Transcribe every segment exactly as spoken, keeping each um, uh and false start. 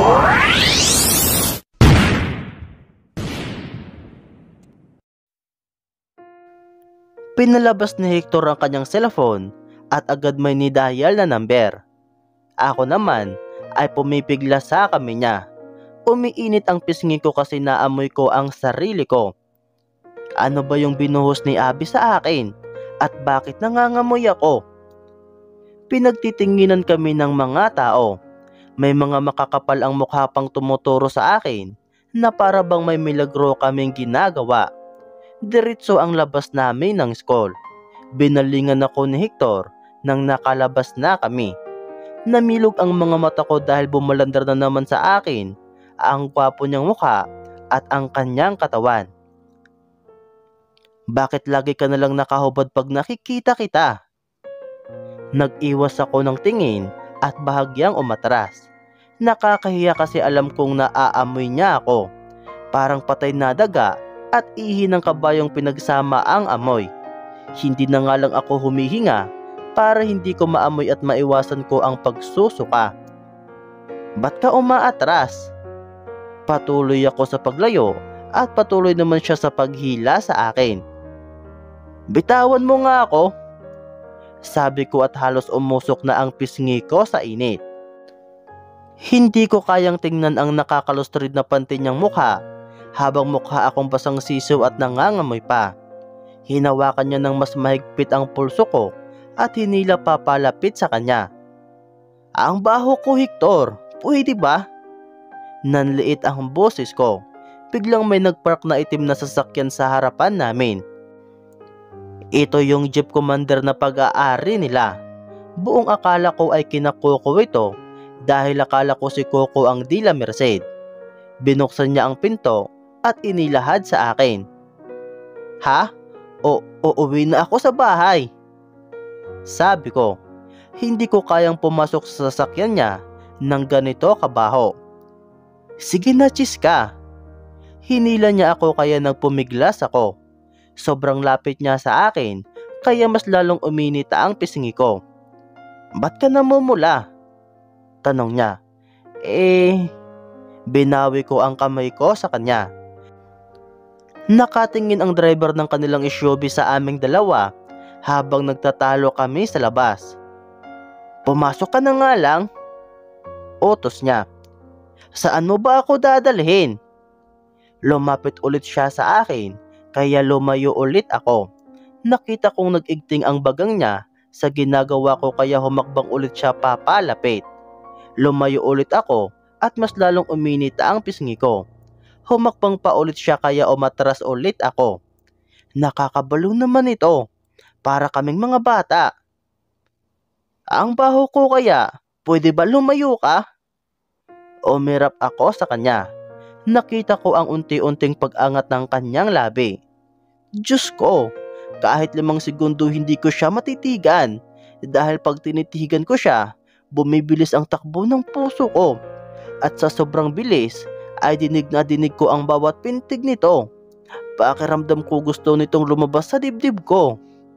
Pinalabas ni Hector ang kanyang cellphone at agad may nidial na number. Ako naman ay pumipigla sa kami niya. Umiinit ang pisngi ko kasi naamoy ko ang sarili ko. Ano ba yung binuhos ni Abby sa akin? At bakit nangangamoy ako? Pinagtitinginan kami ng mga tao. May mga makakapal ang mukha pang tumuturo sa akin na para bang may milagro kaming ginagawa. Diretso ang labas namin ng school. Binalingan ako ni Hector nang nakalabas na kami. Namilog ang mga mata ko dahil bumalandar na naman sa akin ang gwapo niyang mukha at ang kanyang katawan. Bakit lagi ka nalang nakahubad pag nakikita kita? Nag-iwas ako ng tingin at bahagyang umatras. Nakakahiya kasi alam kong naaamoy niya ako. Parang patay na daga at ihi ng kabayong pinagsama ang amoy. Hindi na nga lang ako humihinga para hindi ko maamoy at maiwasan ko ang pagsusuka. Ba't ka umaatras? Patuloy ako sa paglayo at patuloy naman siya sa paghila sa akin. Bitawan mo nga ako, sabi ko at halos umusok na ang pisngi ko sa init. Hindi ko kayang tingnan ang nakakalustrid na panty niyang mukha habang mukha akong basang sisiw at nangangamoy pa. Hinawakan niya ng mas mahigpit ang pulso ko at hinila pa palapit sa kanya. Ang baho ko, Hector, pwede ba? Nanliit ang boses ko. Biglang may nagpark na itim na sasakyan sa harapan namin. Ito yung Jeep Commander na pag-aari nila. Buong akala ko ay kina Coco ito dahil akala ko si Coco ang Dila Merced. Binuksan niya ang pinto at inilahad sa akin. Ha? O uuwi na ako sa bahay. Sabi ko, hindi ko kayang pumasok sa sasakyan niya ng ganito kabaho. Sige na, chis ka. Hinila niya ako kaya nagpumiglas ako. Sobrang lapit niya sa akin kaya mas lalong uminit ang pisngi ko. Ba't ka namumula? Tanong niya. Eh, binawi ko ang kamay ko sa kanya. Nakatingin ang driver ng kanilang S U V sa aming dalawa habang nagtatalo kami sa labas. Pumasok ka na nga lang. Utos niya. Saan mo ba ako dadalhin? Lumapit ulit siya sa akin kaya lumayo ulit ako. Nakita kong nag-igting ang bagang niya sa ginagawa ko kaya humakbang ulit siya papalapit. Lumayo ulit ako at mas lalong uminit ang pisngi ko. Humakbang pa ulit siya kaya umatras ulit ako. Nakakabalo naman ito. Para kaming mga bata. Ang baho ko kaya, pwede ba lumayo ka? Umirap ako sa kanya. Nakita ko ang unti-unting pag-angat ng kanyang labi. Diyos ko, kahit limang segundo hindi ko siya matitigan. Dahil pag tinitigan ko siya, bumibilis ang takbo ng puso ko. At sa sobrang bilis, ay dinig na dinig ko ang bawat pintig nito. Pakiramdam ko gusto nitong lumabas sa dibdib ko.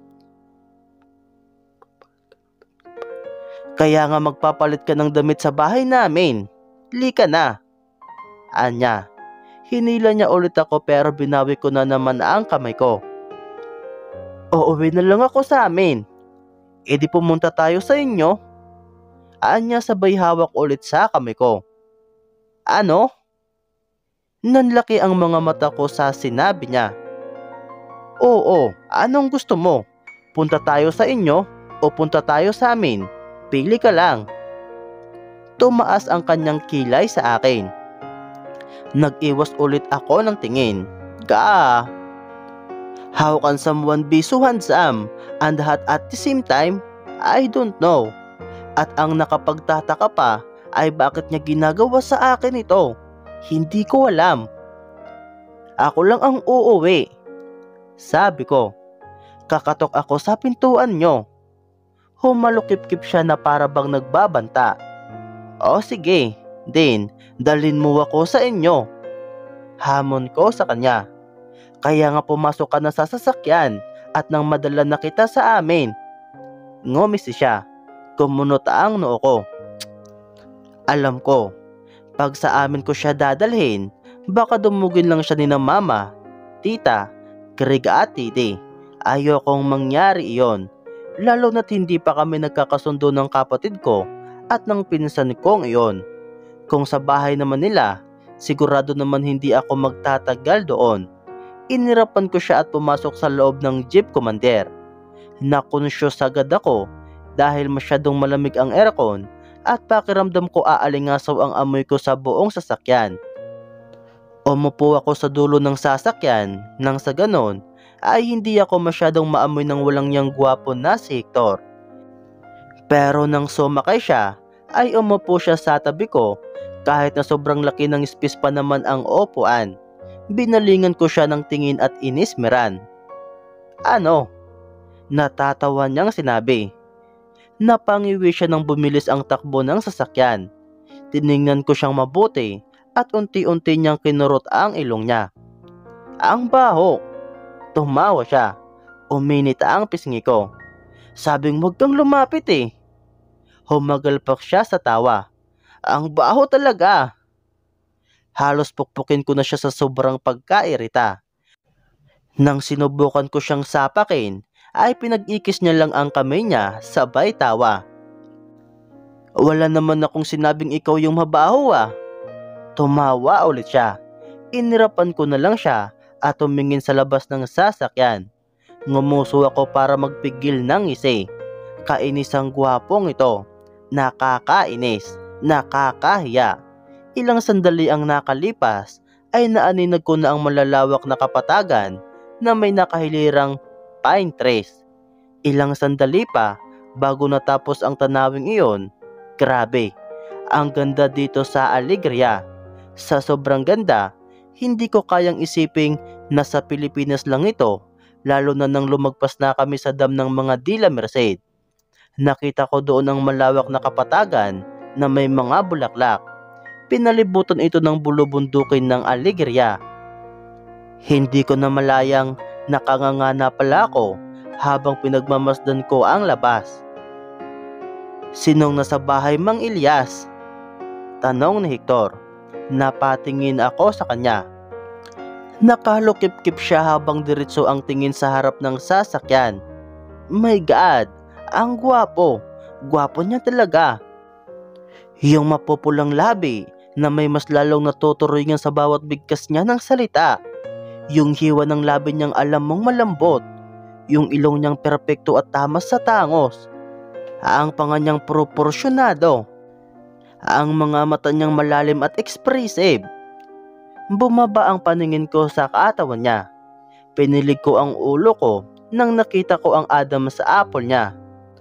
Kaya nga magpapalit ka ng damit sa bahay namin. Lika na. Anya. Hinila niya ulit ako pero binawi ko na naman ang kamay ko. Uuwi na lang ako sa amin. E di pumunta tayo sa inyo. Anya sabay hawak ulit sa kamay ko. Ano? Nanlaki ang mga mata ko sa sinabi niya. Oo, anong gusto mo? Punta tayo sa inyo o punta tayo sa amin? Pili ka lang. Tumaas ang kanyang kilay sa akin. Nag-iwas ulit ako ng tingin. Ga. How can someone be so handsome and hot at the same time? I don't know. At ang nakapagtataka pa ay bakit niya ginagawa sa akin ito. Hindi ko alam. Ako lang ang uuwi. Sabi ko. Kakatok ako sa pintuan nyo. Humalukip-kip siya na para bang nagbabanta. O sige, din, dalhin mo ako sa inyo. Hamon ko sa kanya. Kaya nga pumasok ka na sa sasakyan at nang madala na kita sa amin. Ngumisi siya. Kumunot ang noo ko. Alam ko. Pag sa amin ko siya dadalhin, baka dumugin lang siya ni na mama, tita, kriga at titi. Ayokong mangyari iyon, lalo na't hindi pa kami nagkakasundo ng kapatid ko at ng pinsan kong iyon. Kung sa bahay naman nila, sigurado naman hindi ako magtatagal doon. Inirapan ko siya at pumasok sa loob ng jeep commander. Nakonsyos agad ako dahil masyadong malamig ang aircon at pakiramdam ko aalingasaw ang amoy ko sa buong sasakyan. Umupo ako sa dulo ng sasakyan nang sa ganon ay hindi ako masyadong maamoy ng walang yang gwapo na si Hector. Pero nang sumakay siya ay umupo siya sa tabi ko kahit na sobrang laki ng space pa naman ang upuan. Binalingan ko siya ng tingin at inismeran. Ano? Natatawa niyang sinabi. Napangiwi siya nang bumilis ang takbo ng sasakyan. Tiningnan ko siyang mabuti at unti-unti niyang kinurot ang ilong niya. Ang baho! Tumawa siya. Uminita ang pisngi ko. Sabing wag kang lumapit eh. Humagalpak siya sa tawa. Ang baho talaga! Halos pukpukin ko na siya sa sobrang pagkairita. Nang sinubukan ko siyang sapakin, ay pinag-ikis niya lang ang kamay niya sabay tawa. Wala naman akong sinabing ikaw yung mabaho ah. Tumawa ulit siya. Inirapan ko na lang siya at tumingin sa labas ng sasakyan. Ngumuso ako para magpigil ng ngisi. Kainis ang gwapong ito. Nakakainis. Nakakahiya. Ilang sandali ang nakalipas ay naaninag ko na ang malalawak na kapatagan na may nakahilirang pine trees. Ilang sandali pa bago natapos ang tanawing iyon. Grabe, ang ganda dito sa Alegria. Sa sobrang ganda, hindi ko kayang isiping nasa Pilipinas lang ito, lalo na nang lumagpas na kami sa dam ng mga Dila Merced. Nakita ko doon ang malawak na kapatagan na may mga bulaklak. Pinalibutan ito ng bulubundukin ng Alegria. Hindi ko na malayang nakanganga pala ako habang pinagmamasdan ko ang labas. Sinong nasa bahay, Mang Ilyas? Tanong ni Hector. Napatingin ako sa kanya. Nakalukip-kip siya habang diretso ang tingin sa harap ng sasakyan. My God, ang gwapo. Gwapo niya talaga. Yung mapupulang labi na may mas lalong natuturingan sa bawat bigkas niya ng salita. Yung hiwa ng labi niyang alam mong malambot. Yung ilong niyang perpekto at tamas sa tangos. Ang panga niyang proporsyonado. Ang mga mata niyang malalim at expressive. Bumaba ang paningin ko sa katawan niya. Pinilig ko ang ulo ko nang nakita ko ang Adam sa apple niya.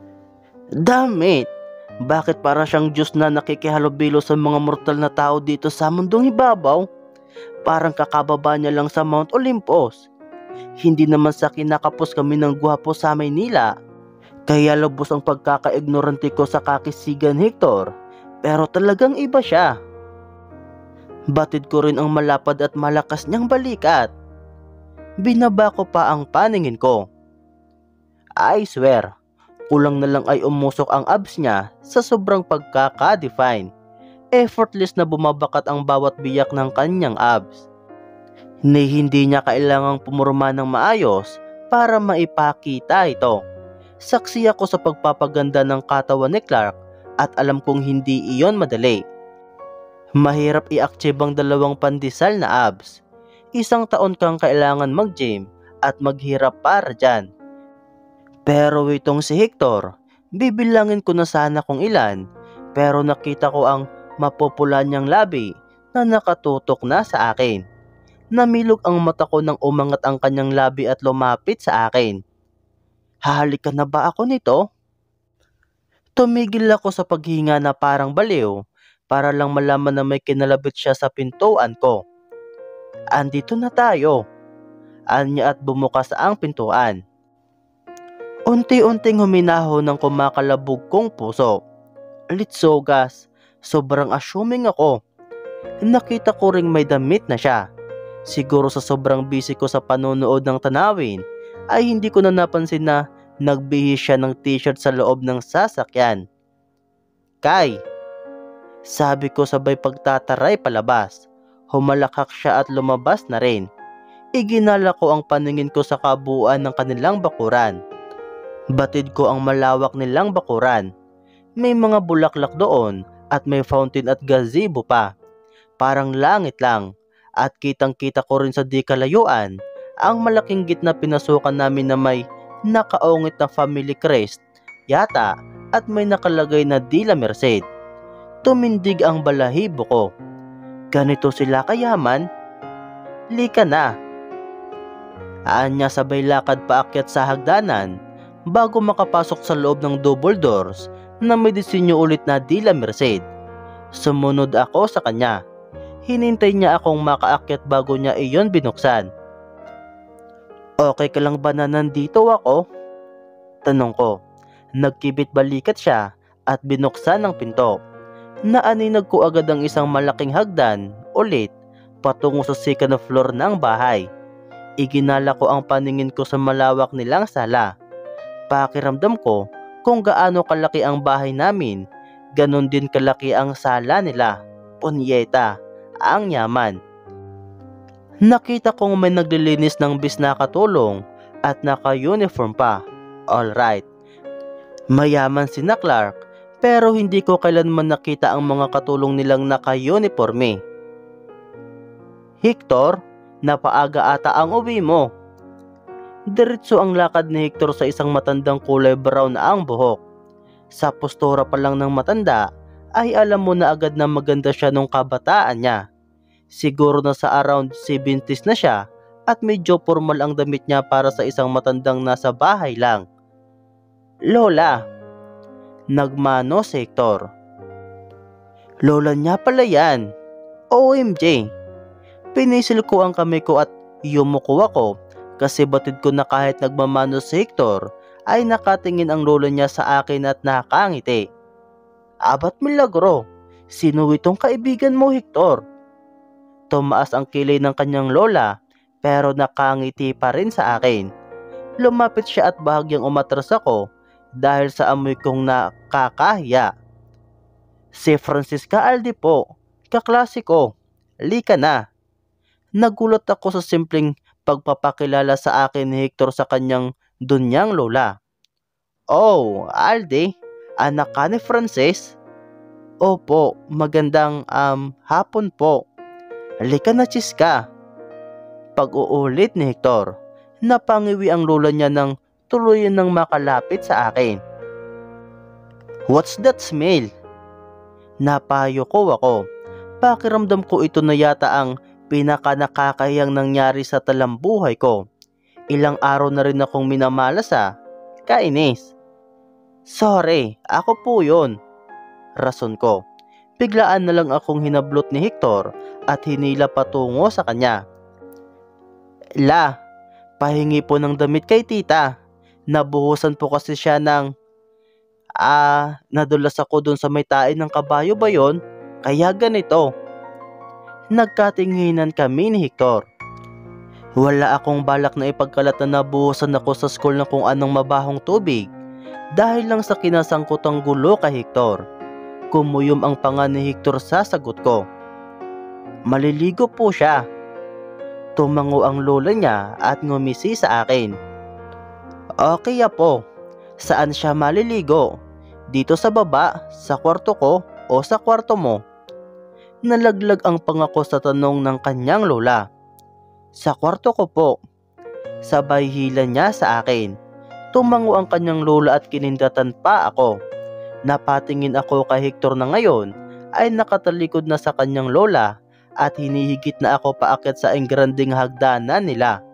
Damit! Bakit para siyang Diyos na nakikihalubilo sa mga mortal na tao dito sa mundong ibabaw? Parang kakababa niya lang sa Mount Olympus. Hindi naman sa kinakapos kami ng gwapo sa Maynila. Kaya lubos ang pagkaka-ignorante ko sa kakisigan, Hector. Pero talagang iba siya. Batid ko rin ang malapad at malakas niyang balikat. Binaba ko pa ang paningin ko. I swear, kulang na lang ay umusok ang abs niya sa sobrang pagkaka-define. Effortless na bumabakat ang bawat biyak ng kanyang abs. Ni hindi niya kailangang pumurma ng maayos para maipakita ito. Saksi ako sa pagpapaganda ng katawan ni Clark at alam kong hindi iyon madali. Mahirap i-achieve ang dalawang pandesal na abs. Isang taon kang kailangan mag-gym at maghirap para dyan. Pero itong si Hector, bibilangin ko na sana kung ilan, pero nakita ko ang mapupula niyang labi na nakatutok na sa akin. Namilog ang mata ko nang umangat ang kanyang labi at lumapit sa akin. Hahalik ka na ba ako nito? Tumigil ako sa paghinga na parang baliw para lang malaman na may kinalabit siya sa pintuan ko. Andito na tayo. Anya at bumukas ang pintuan. Unti-unting huminaho ng kumakalabog kong puso. Litsogas, sobrang assuming ako. Nakita ko ring may damit na siya. Siguro sa sobrang busy ko sa panonood ng tanawin, ay hindi ko na napansin na nagbihis siya ng t-shirt sa loob ng sasakyan. Kai, Sabi ko sabay pagtataray palabas. Humalakak siya at lumabas na rin. Iginala ko ang paningin ko sa kabuuan ng kanilang bakuran. Batid ko ang malawak nilang bakuran. May mga bulaklak doon at may fountain at gazebo pa. Parang langit lang. At kitang kita ko rin sa di kalayuan ang malaking gitna pinasukan namin na may nakaungit na family crest yata at may nakalagay na Dila Merced. Tumindig ang balahibo ko. Ganito sila kayaman? Lika na. Aanya sabay lakad paakyat sa hagdanan bago makapasok sa loob ng double doors na may disenyo ulit na Dila Merced. Sumunod ako sa kanya. Hinintay niya akong makaakyat bago niya iyon binuksan. Okay ka lang ba na nandito ako? Tanong ko. Nagkibit balikat siya at binuksan ang pinto. Naaninag ko agad ang isang malaking hagdan ulit patungo sa second floor ng bahay. Iginala ko ang paningin ko sa malawak nilang sala. Pakiramdam ko kung gaano kalaki ang bahay namin, ganon din kalaki ang sala nila. Punyeta, ang yaman. Nakita kong may naglilinis ng bis na katulong at naka-uniform pa. Alright. Mayaman sina Clark pero hindi ko kailanman nakita ang mga katulong nilang naka-uniforme. Hector, napaaga ata ang uwi mo. Diretso ang lakad ni Hector sa isang matandang kulay brown na ang buhok. Sa postura pa lang ng matanda ay alam mo na agad na maganda siya nung kabataan niya. Siguro na sa around seventies na siya at medyo formal ang damit niya para sa isang matandang nasa bahay lang. Lola, nagmano si Hector. Lola niya pala yan. O M G. Pinisil ko ang kamay ko at yumuko ako kasi batid ko na kahit nagmamano si Hector ay nakatingin ang lola niya sa akin at nakangiti. Abat milagro, sino itong kaibigan mo, Hector? Tumaas ang kilay ng kanyang lola pero nakangiti pa rin sa akin. Lumapit siya at bahagyang umatras ako dahil sa amoy kong nakakahiya. Si Francisca Aldi po, kaklase ko. Lika na. Nagulat ako sa simpleng pagpapakilala sa akin ni Hector sa kanyang dunyang lola. Oh, Aldi, anak ka ni Frances? Opo, magandang um, hapon po. Halika na, Chiska. Pag-uulit ni Hector, napangiwi ang lola niya nang tuluyan ng makalapit sa akin. What's that smell? Napayo ko ako. Pakiramdam ko ito na yata ang pinaka nakakahiyang nangyari sa talambuhay ko. Ilang araw na rin akong minamalasa. Kainis. Sorry, ako po yun. Rason ko. Biglaan na lang akong hinablot ni Hector at hinila patungo sa kanya. La, pahingi po ng damit kay tita. Nabuhusan po kasi siya ng... Ah, nadulas ako dun sa may tain ng kabayo ba yun? Kaya ganito. Nagkatinginan kami ni Hector. Wala akong balak na ipagkalat na nabuhusan ako sa school ng kung anong mabahong tubig dahil lang sa kinasangkutang gulo kay Hector. Kumuyom ang panga ni Hector sa sagot ko. Maliligo po siya. Tumango ang lola niya at ngumisi sa akin. Okay po. Saan siya maliligo? Dito sa baba, sa kwarto ko o sa kwarto mo? Nalaglag ang pangako sa tanong ng kanyang lola. Sa kwarto ko po. Sabay hila niya sa akin. Tumango ang kanyang lola at kinindatan pa ako. Napatingin ako kay Hector na ngayon ay nakatalikod na sa kanyang lola at hinihigit na ako paakyat sa engranding hagdanan nila.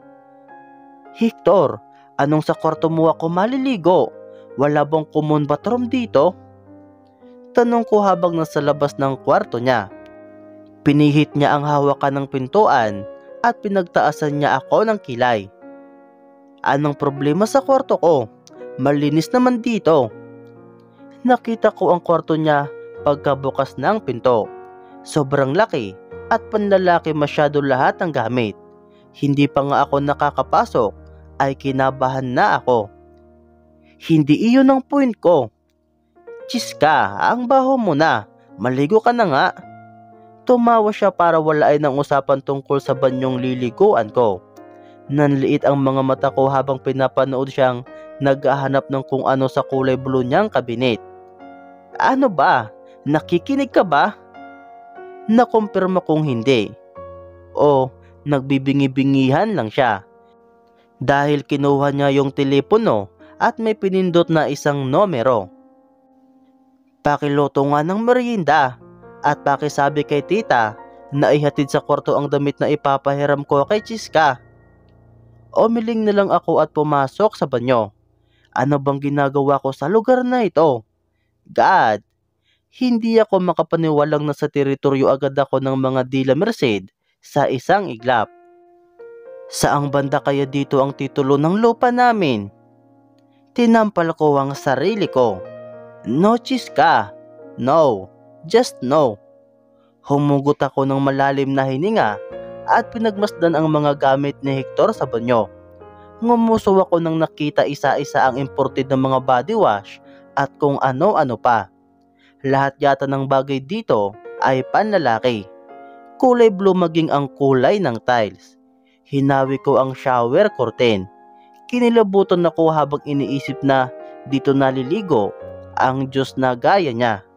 Hector, anong sa kwarto mo ako maliligo? Wala bang common bathroom dito? Tanong ko habang nasa labas ng kwarto niya. Pinihit niya ang hawakan ng pintuan at pinagtaasan niya ako ng kilay. Anong problema sa kwarto ko? Malinis naman dito. Nakita ko ang kwarto niya pagkabukas ng pinto. Sobrang laki at panlalaki masyado lahat ng gamit. Hindi pa nga ako nakakapasok ay kinabahan na ako. Hindi iyon ang point ko. Chiska, ang baho mo na. Maligo ka na nga. Tumawa siya para walain ang usapan tungkol sa banyong liliguan ko. Nanliit ang mga mata ko habang pinapanood siyang naghahanap ng kung ano sa kulay blue niyang kabinet. Ano ba? Nakikinig ka ba? Nakumpirma kong hindi. O nagbibingi-bingihan lang siya. Dahil kinuha niya yung telepono at may pinindot na isang numero. Pakiluto nga ng merienda at pakisabi kay tita na ihatid sa kwarto ang damit na ipapahiram ko kay Chiska. Umiling na lang ako at pumasok sa banyo. Ano bang ginagawa ko sa lugar na ito? God, hindi ako makapaniwalang nasa teritoryo agad ako ng mga Dila Merced sa isang iglap. Saang banda kaya dito ang titulo ng lupa namin? Tinampal ko ang sarili ko. No, Chiska. No. Just no. Humugot ako ng malalim na hininga at pinagmasdan ang mga gamit ni Hector sa banyo. Ngumuso ako nang nakita isa-isa ang imported na mga body wash at kung ano-ano pa. Lahat yata ng bagay dito ay panlalaki. Kulay blue maging ang kulay ng tiles. Hinawi ko ang shower curtain. Kinilabutan ako habang iniisip na dito naliligo ang Diyos na gaya niya.